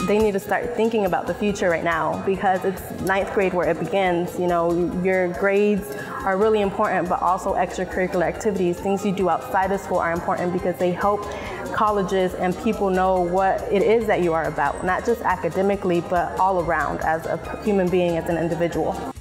they need to start thinking about the future right now, because it's ninth grade where it begins. You know, your grades are really important, but also extracurricular activities, things you do outside of school are important because they help colleges and people know what it is that you are about, not just academically, but all around as a human being, as an individual.